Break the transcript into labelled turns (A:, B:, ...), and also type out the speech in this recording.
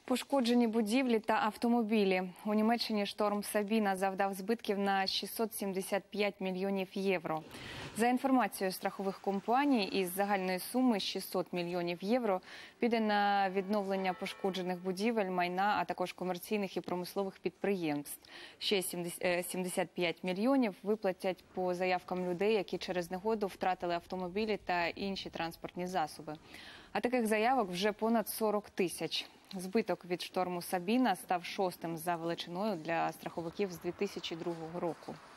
A: Пошкоджені будівлі та автомобілі. У Німеччині шторм Сабіна завдав збитків на 675 мільйонів євро. За інформацією страхових компаній, із загальної суми 600 мільйонів євро піде на відновлення пошкоджених будівель, майна, а також комерційних і промислових підприємств. Ще 75 мільйонів виплатять по заявкам людей, які через негоду втратили автомобілі та інші транспортні засоби. А таких заявок вже понад 40 тисяч. Збиток від шторму Сабіна став шостим за величиною для страховиків з 2002 року.